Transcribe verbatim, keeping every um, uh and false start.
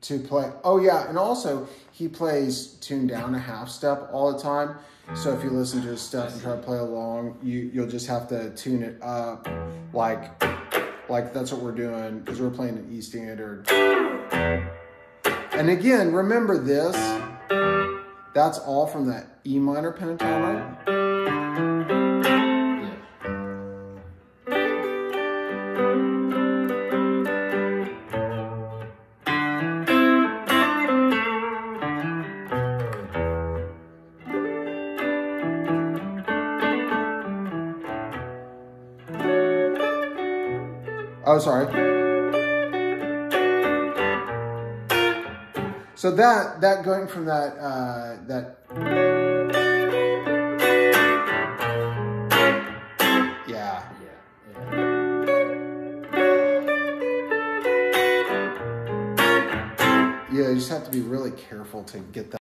to play. Oh yeah, and also he plays tuned down a half step all the time. So if you listen to his stuff and try to play along, you you'll just have to tune it up, like like that's what we're doing because we're playing an E standard. And again, remember this. That's all from that E minor pentatonic. Oh, sorry. So that that going from that uh, that yeah Yeah. yeah you just have to be really careful to get that.